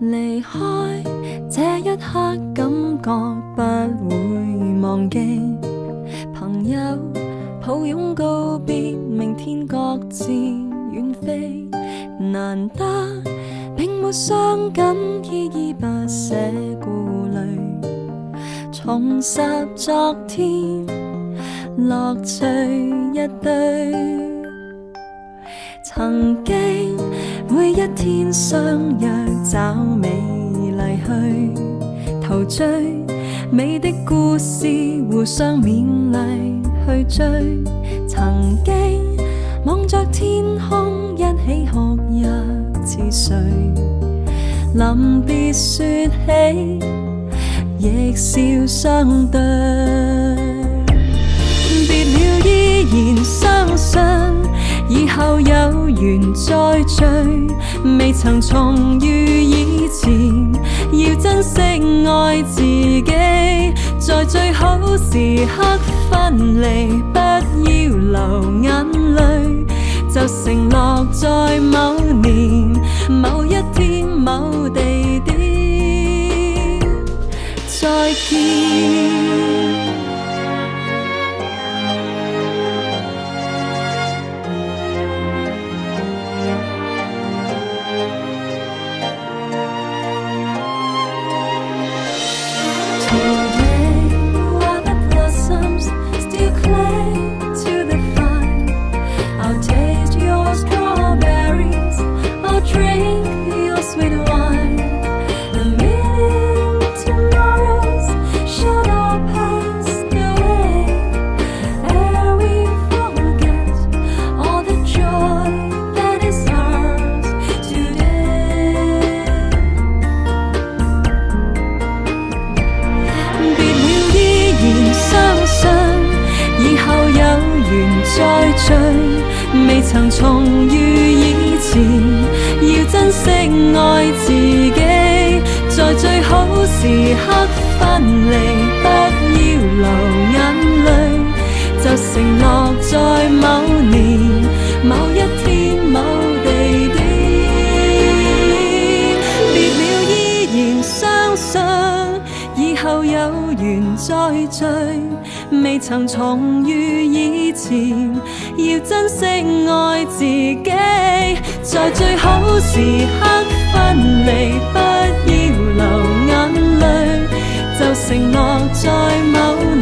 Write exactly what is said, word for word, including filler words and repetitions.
離開這一刻，感覺不會忘記。朋友抱擁告別，明天各自遠飛。難得並沒傷感，依依不捨顧慮，重拾昨天，樂趣一堆。曾經每一天相約找美麗去陶醉，美的故事互相勉勵去追。曾經望着天空一起哭泣似睡，臨別說起亦笑相對。別了依然相信以後有緣再聚，未曾重遇以前，要珍惜愛自己，在最好時刻分離，不要流眼淚，就承諾在某年某一天某地點再見。再聚，未曾重遇以前，要珍惜愛自己，在最好時刻分離，不要流眼淚，就承諾在某年某一天某地點。別了依然相信以後有緣再聚，未曾重遇以前，要珍惜愛自己，在最好時刻分離，不要流眼淚，就承諾在某